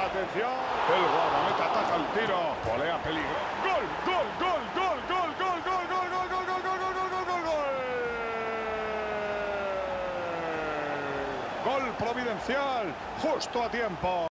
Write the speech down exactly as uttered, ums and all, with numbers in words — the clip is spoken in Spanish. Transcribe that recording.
Atención, el guardameta ataja el tiro. Volea peligro. Gol, gol, gol, gol, gol, gol, gol, gol, gol, gol, gol, gol, gol, gol, gol, gol. Gol providencial, justo a tiempo.